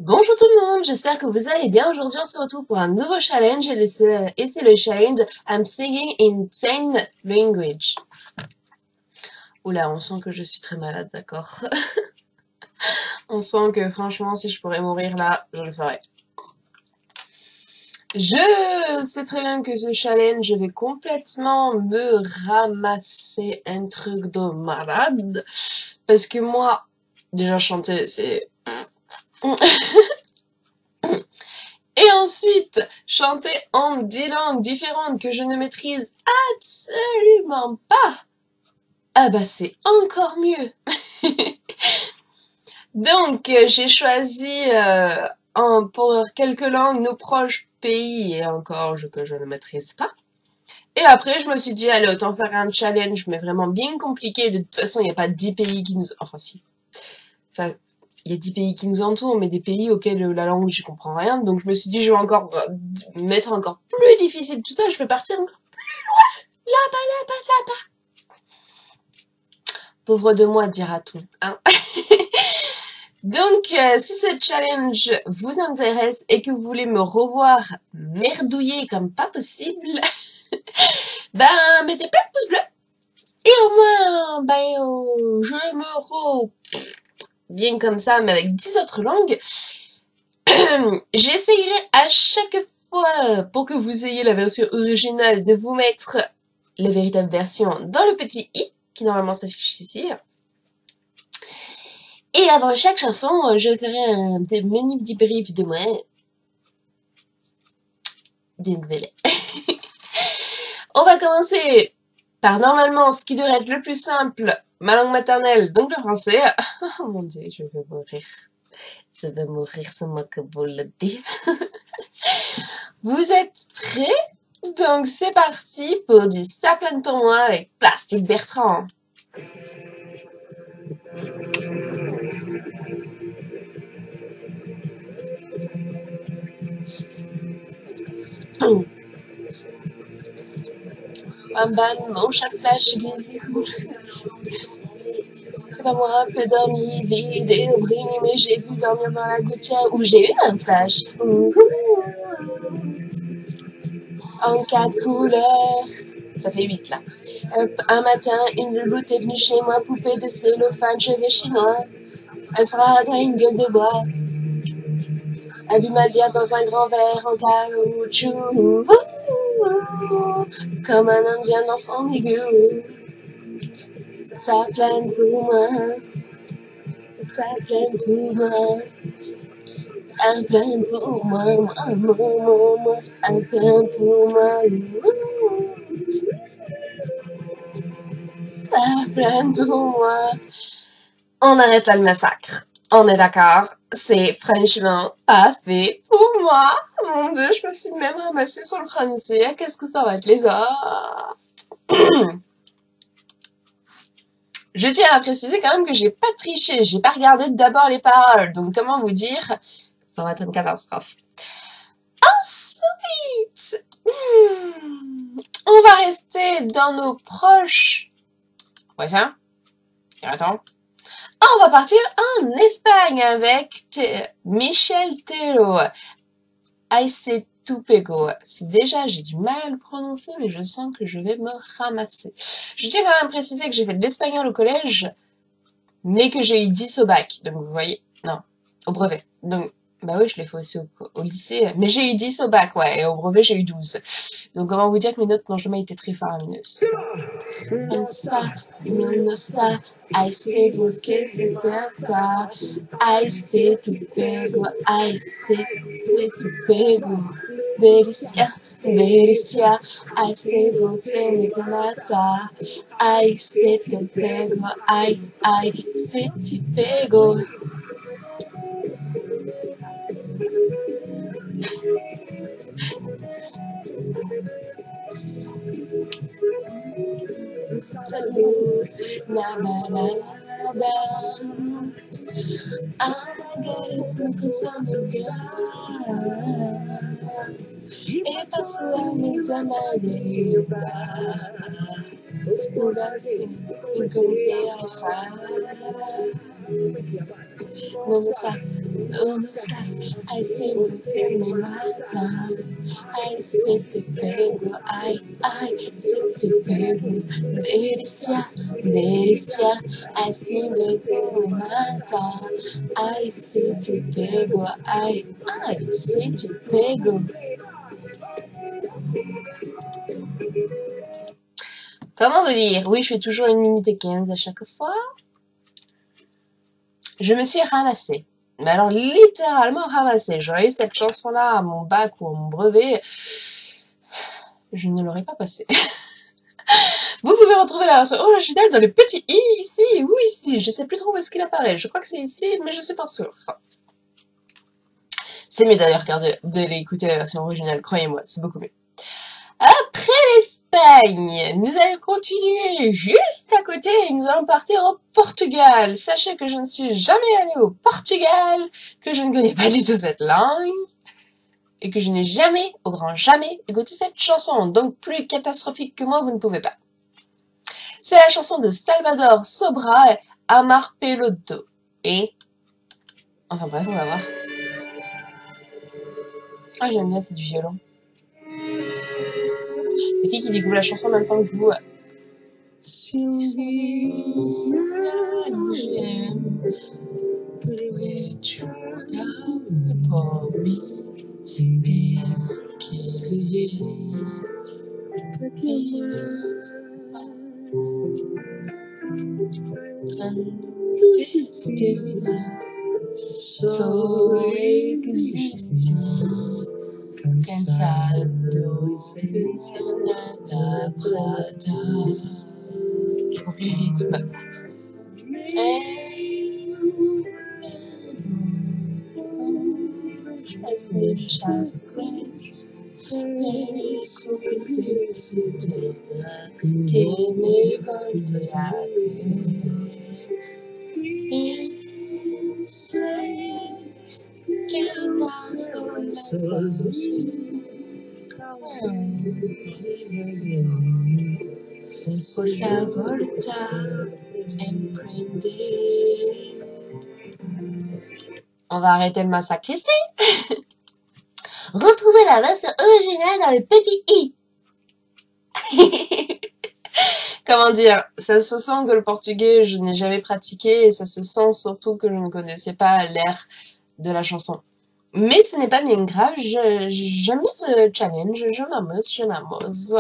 Bonjour tout le monde, j'espère que vous allez bien. Aujourd'hui on se retrouve pour un nouveau challenge et c'est le challenge I'm singing in 10 language. Oula, on sent que je suis très malade, d'accord. On sent que franchement si je pourrais mourir là, je le ferais. Je sais très bien que ce challenge, je vais complètement me ramasser un truc de malade. Parce que moi, déjà chanter c'est... Et ensuite, chanter en 10 langues différentes que je ne maîtrise absolument pas. Ah bah c'est encore mieux. Donc j'ai choisi pour quelques langues nos proches pays et encore que je ne maîtrise pas. Et après je me suis dit allez autant faire un challenge mais vraiment bien compliqué. De toute façon il n'y a pas 10 pays qui nous... Enfin si. Enfin il y a 10 pays qui nous entourent, mais des pays auxquels la langue, je comprends rien. Donc je me suis dit, je vais encore mettre encore plus difficile tout ça. Je vais partir encore plus loin. Là-bas. Pauvre de moi, dira-t-on. Hein. Donc, si ce challenge vous intéresse et que vous voulez me revoir merdouiller comme pas possible, ben, mettez plein de pouces bleus. Et au moins, je me bien comme ça, mais avec 10 autres langues. J'essayerai à chaque fois, pour que vous ayez la version originale, de vous mettre la véritable version dans le petit i, qui normalement s'affiche ici. Et avant chaque chanson, je ferai un mini débrief de moi. Donc voilà. On va commencer par normalement ce qui devrait être le plus simple, ma langue maternelle, donc le français. Oh mon dieu, je vais mourir. Je vais mourir, c'est moi que vous le dites. Vous êtes prêts? Donc c'est parti pour du sapin pour moi avec Plastique Bertrand. Un ban, mon chasse-pêche, pas moi, peu dormi, vide et bris, mais j'ai pu dormir dans la gouttière où j'ai eu un flash. En 4 couleurs. Ça fait 8 là. Un matin, une louloute est venue chez moi, poupée de cellophane, cheveux chinois. Un soir, elle a une gueule de bois. Elle bu ma bière dans un grand verre en caoutchouc. Comme un indien dans son igloo. Ça plaine pour moi. Ça plaine pour moi. Ça plaine pour moi. Moi, ça plaine pour moi. Ça plaine pour moi. On arrête là le massacre. On est d'accord. C'est franchement pas fait pour moi. Mon dieu, je me suis même ramassée sur le français. Qu'est-ce que ça va être les autres? Je tiens à préciser quand même que j'ai pas triché. J'ai pas regardé d'abord les paroles. Donc comment vous dire? Ça va être une catastrophe. Ensuite, on va rester dans nos proches. Ouais, ça? Attends. On va partir en Espagne avec Michel Tello. Aïssé Tupego. Si déjà j'ai du mal à le prononcer, mais je sens que je vais me ramasser. Je tiens quand même à préciser que j'ai fait de l'espagnol au collège, mais que j'ai eu 10 au bac. Donc vous voyez, non, au brevet. Donc, bah oui, je l'ai fait aussi au lycée, mais j'ai eu 10 au bac, ouais, et au brevet j'ai eu 12. Donc comment vous dire que mes notes n'ont jamais été très faramineuses. Ça, non, ça, aïssé vous que c'est gata, aïssé Tupego, aïssé Tupego. Delicia, delicia, ay, se você me mata, ay, se te pego, ay, se te pego. Na balada, agora com sua amiga. E passo a minha madrugada. Mudar assim, e comecei a falar. Não, Uno sabe, ai sempre tem me mata. Ai, se te pego, ai, se te pego. Delícia, delícia, ai, sempre tem me mata. Ai, se te pego, ai, se te pego. Comment vous dire? Oui, je fais toujours 1 minute et 15 à chaque fois. Je me suis ramassée. Mais alors, littéralement ramassée. J'aurais eu cette chanson-là à mon bac ou à mon brevet. Je ne l'aurais pas passée. Vous pouvez retrouver la version originale dans le petit i ici ou ici. Je sais plus trop où est-ce qu'il apparaît. Je crois que c'est ici, mais je suis pas sûre. C'est mieux d'ailleurs d'aller écouter la version originale, croyez-moi, c'est beaucoup mieux. Après l'Espagne, nous allons continuer juste à côté et nous allons partir au Portugal. Sachez que je ne suis jamais allée au Portugal, que je ne connais pas du tout cette langue et que je n'ai jamais, au grand jamais, écouté cette chanson. Donc plus catastrophique que moi, vous ne pouvez pas. C'est la chanson de Salvador Sobral, Amar Peloto. Et... enfin bref, on va voir. Ah, j'aime bien, c'est du violon. Les filles qui découvrent la chanson en même temps que vous. Cansado de nada prada. J'ai compris le rythme. As muchas gracias que me volteé a ver. Y sé que no soy Cosa volta emprender. On va arrêter le massacre ici. Retrouvez la version originale dans le petit i. Comment dire, ça se sent que le portugais, je n'ai jamais pratiqué et ça se sent surtout que je ne connaissais pas l'air de la chanson. Mais ce n'est pas bien grave, j'aime bien ce challenge, je m'amuse.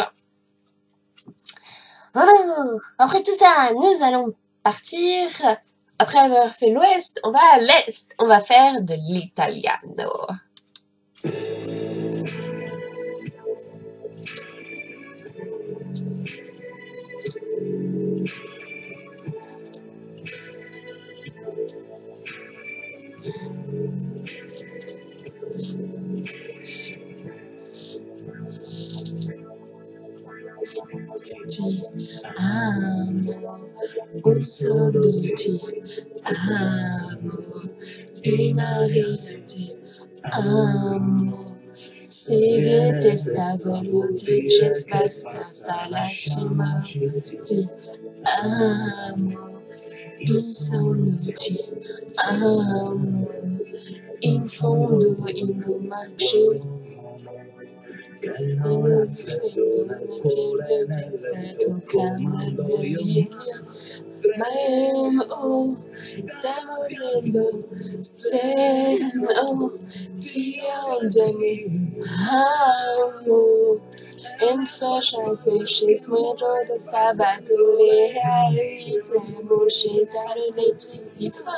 Alors, après tout ça, nous allons partir. Après avoir fait l'ouest, on va à l'est. On va faire de l'italiano. Ti amo, un solo ti amo, in reality amo. Se vede sta venuti, c'è basta la cima. Ti amo, in solo ti amo, in fondo in un marcio. En fasciante schismero da sabatore ai moscetare le tue si fa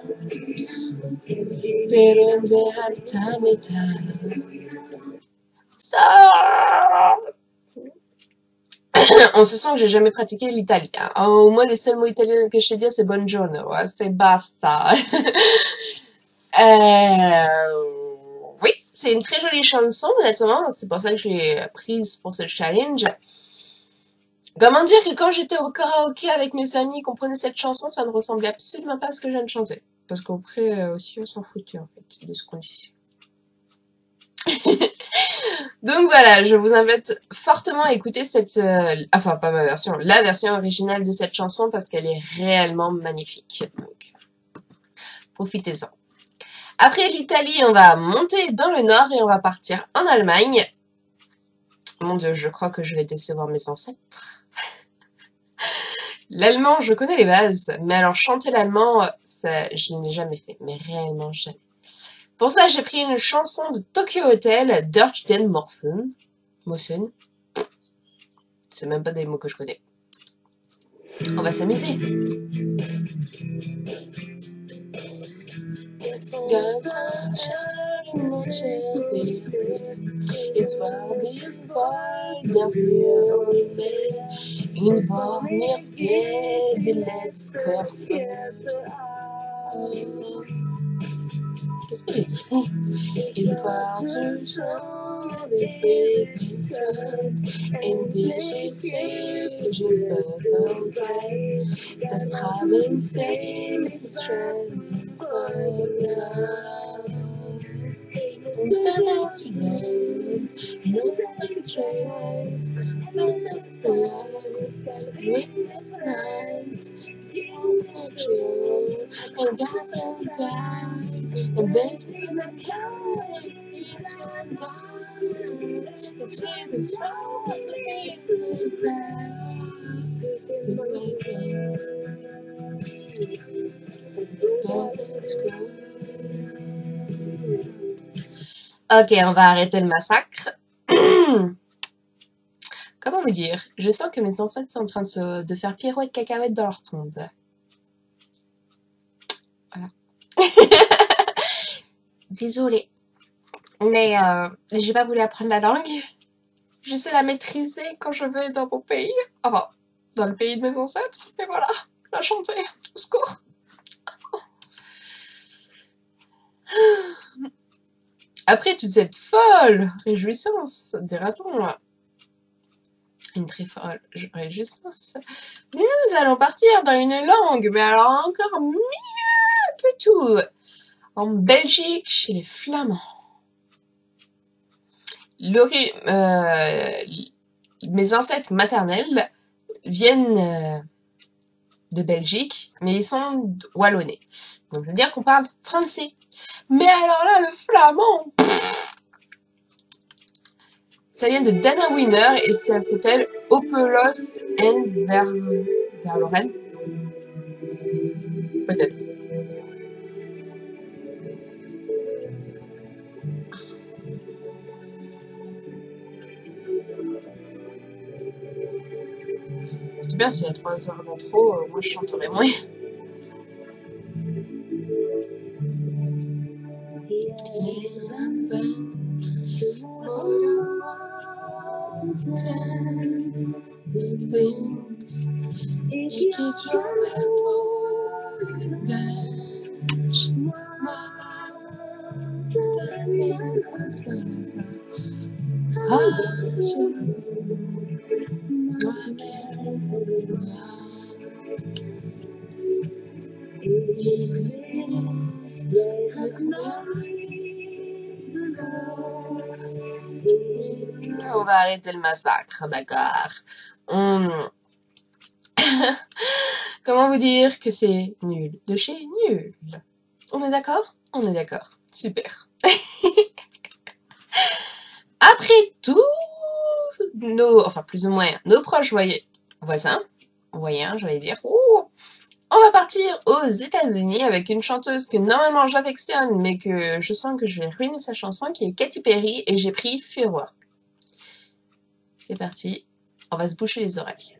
per andare a metà. On se sent que j'ai jamais pratiqué l'italien. Au moins, les seuls mots italiens que je sais dire, c'est buongiorno, c'est basta. Oui, c'est une très jolie chanson, honnêtement. C'est pour ça que je l'ai prise pour ce challenge. Comment dire que quand j'étais au karaoké avec mes amis, qu'on prenait cette chanson, ça ne ressemblait absolument pas à ce que je viens de chanter. Parce qu'après, aussi, on s'en foutait, en fait, de ce qu'on disait. Donc voilà, je vous invite fortement à écouter cette... enfin, pas ma version, la version originale de cette chanson parce qu'elle est réellement magnifique. Donc, profitez-en. Après l'Italie, on va monter dans le nord et on va partir en Allemagne. Mon Dieu, je crois que je vais décevoir mes ancêtres. L'allemand, je connais les bases, mais alors chanter l'allemand, ça, je ne l'ai jamais fait, mais réellement jamais. Pour ça, j'ai pris une chanson de Tokyo Hotel, Durch den Mossen. Mossen. C'est même pas des mots que je connais. On va s'amuser. Une war mir geht die letzte Kurse. Qu'est-ce que j'ai dit? Il war zu schon die in die Geschichte verfolgt. Das Traben selig Trend und so much you did, nothing trades, nothing dreams tonight, you and God's and die, and benches in the car, it's one down, it's really close to me to Ok, on va arrêter le massacre. Comment vous dire? Je sens que mes ancêtres sont en train de faire pirouette cacahuète dans leur tombe. Voilà. Désolée. Mais j'ai pas voulu apprendre la langue. Je sais la maîtriser quand je vais dans mon pays. Enfin, dans le pays de mes ancêtres. Mais voilà, la chanter. Au secours. Après toute cette folle réjouissance, dira-t-on, une très folle réjouissance, nous allons partir dans une langue, mais alors encore mieux que tout, en Belgique, chez les Flamands. Mes ancêtres maternels viennent de Belgique, mais ils sont wallonnais. Donc, c'est-à-dire qu'on parle français. Mais alors là, le flamand, ça vient de Dana Winner et ça s'appelle Opelos and Verloren. Peut-être. C'est bien s'il y a 3 heures d'intro, moi je chanterai moins. On va arrêter le massacre, d'accord. Comment vous dire que c'est nul de chez nul? On est d'accord? On est d'accord. Super. Après tout, enfin plus ou moins, nos proches voisins, j'allais dire, on va partir aux États-Unis avec une chanteuse que normalement j'affectionne, mais que je sens que je vais ruiner sa chanson, qui est Katy Perry, et j'ai pris Firework. C'est parti, on va se boucher les oreilles.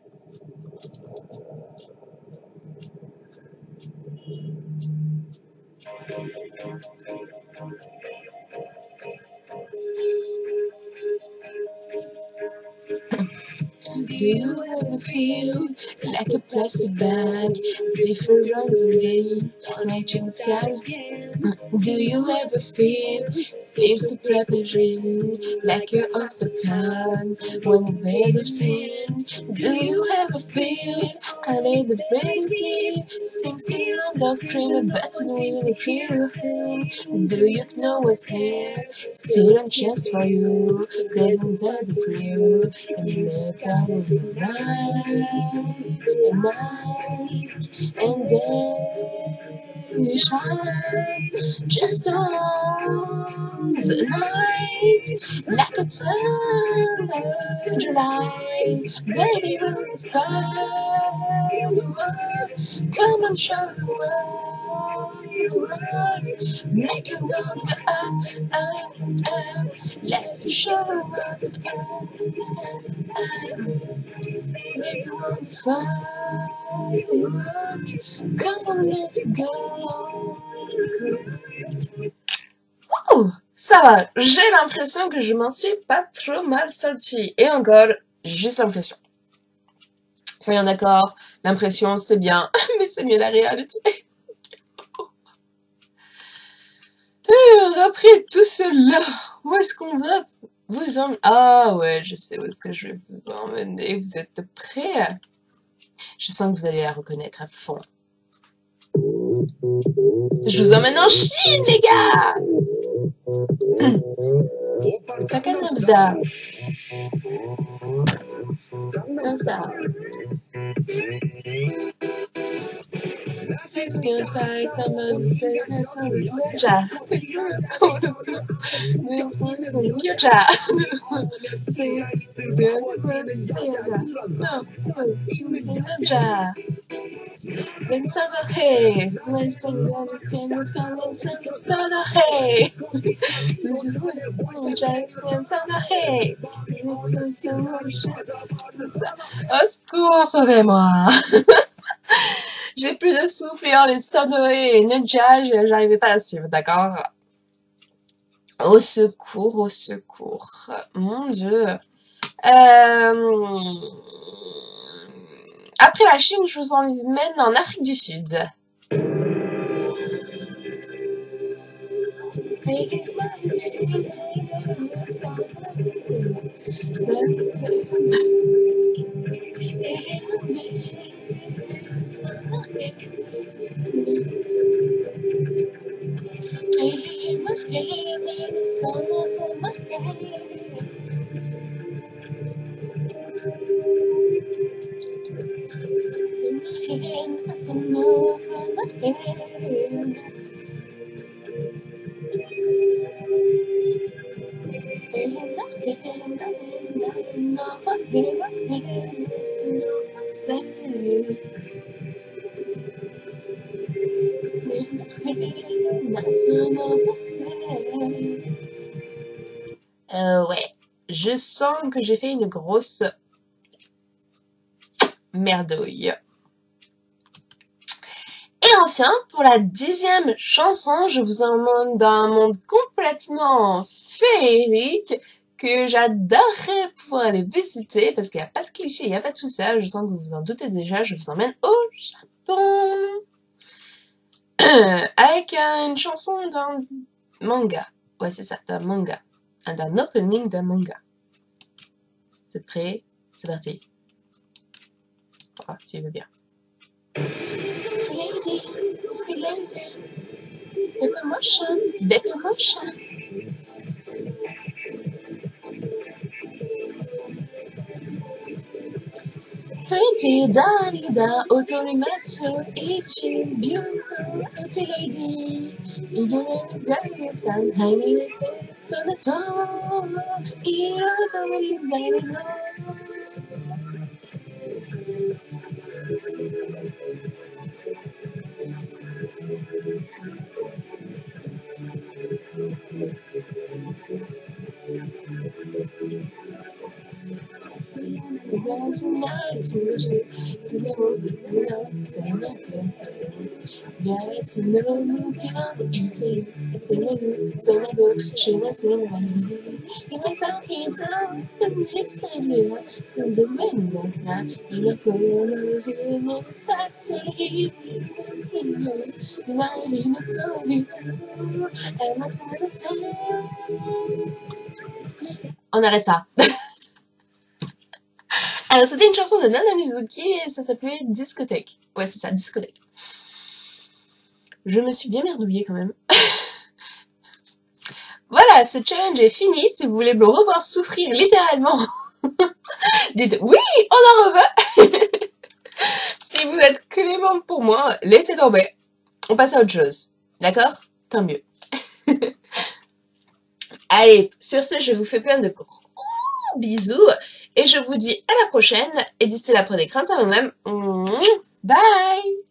Do you ever feel like a plastic bag, different away, matching sound? Do you ever feel so preparing, like you're on the can when the weather's in? Do you ever feel I need the reality, sing still on the screen, button with the pure hand? Do you know what's here, still on chest for you, cause inside the prayer, and let out the night, and day. shine just on the night like a tender July. Baby, run the fireworks, come and show the world you rock. Make you want to go up, up, up. Let's show the world that it's up. Make you want to firework. Come on, let's go. Ouh, ça va. J'ai l'impression que je m'en suis pas trop mal sortie. Et encore, juste l'impression. Soyons d'accord, l'impression c'est bien, mais c'est mieux la réalité. Après tout cela, où est-ce qu'on va vous emmener? Ah ouais, je sais où est-ce que je vais vous emmener. Vous êtes prêts? Je sens que vous allez la reconnaître à fond. Je vous emmène en Chine, les gars! Takanabza. Nabza. This girl say someone say that's on the ja. That's one of the ja. No, ja. Let's go hey. Let's go let's go let's go hey. This is what let's go hey. Au secours, sauvez-moi. J'ai plus de souffle et les sonneries et Nedja, j'arrivais pas à suivre, d'accord? Au secours, au secours. Mon Dieu. Après la Chine, je vous emmène en Afrique du Sud. Ouais, je sens que j'ai fait une grosse merdouille. Et enfin, pour la 10e chanson, je vous emmène dans un monde complètement féerique que j'adorerais pouvoir aller visiter parce qu'il n'y a pas de clichés, il n'y a pas de tout ça. Je sens que vous vous en doutez déjà, je vous emmène au Japon avec une chanson d'un manga. Ouais, c'est ça, d'un manga. D'un opening d'un manga. Vous êtes prêts? C'est parti. Oh, si tu veux bien. Baby motion. Sweetie, Darida, Autorimasu, Ichi, Beautiful, Uti Lady, Ignorant Grandson, hanging it so the top, Irogori, very low. On arrête ça. Alors, c'était une chanson de Nana Mizuki et ça s'appelait Discothèque. Ouais, c'est ça, Discothèque. Je me suis bien merdouillée quand même. Voilà, ce challenge est fini. Si vous voulez me revoir souffrir littéralement, dites oui, on en reveut. Si vous êtes clément pour moi, laissez tomber. on passe à autre chose. D'accord? Tant mieux. Allez, sur ce, je vous fais plein de gros bisous et je vous dis à la prochaine. Et d'ici là, prenez soin de vous-même. Bye!